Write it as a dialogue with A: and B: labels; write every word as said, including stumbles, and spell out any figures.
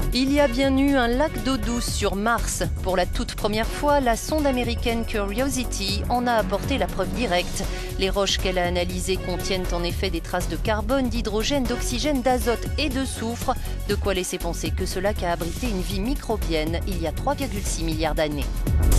A: Il y a bien eu un lac d'eau douce sur Mars. Pour la toute première fois, la sonde américaine Curiosity en a apporté la preuve directe. Les roches qu'elle a analysées contiennent en effet des traces de carbone, d'hydrogène, d'oxygène, d'azote et de soufre, de quoi laisser penser que ce lac a abrité une vie microbienne il y a trois virgule six milliards d'années.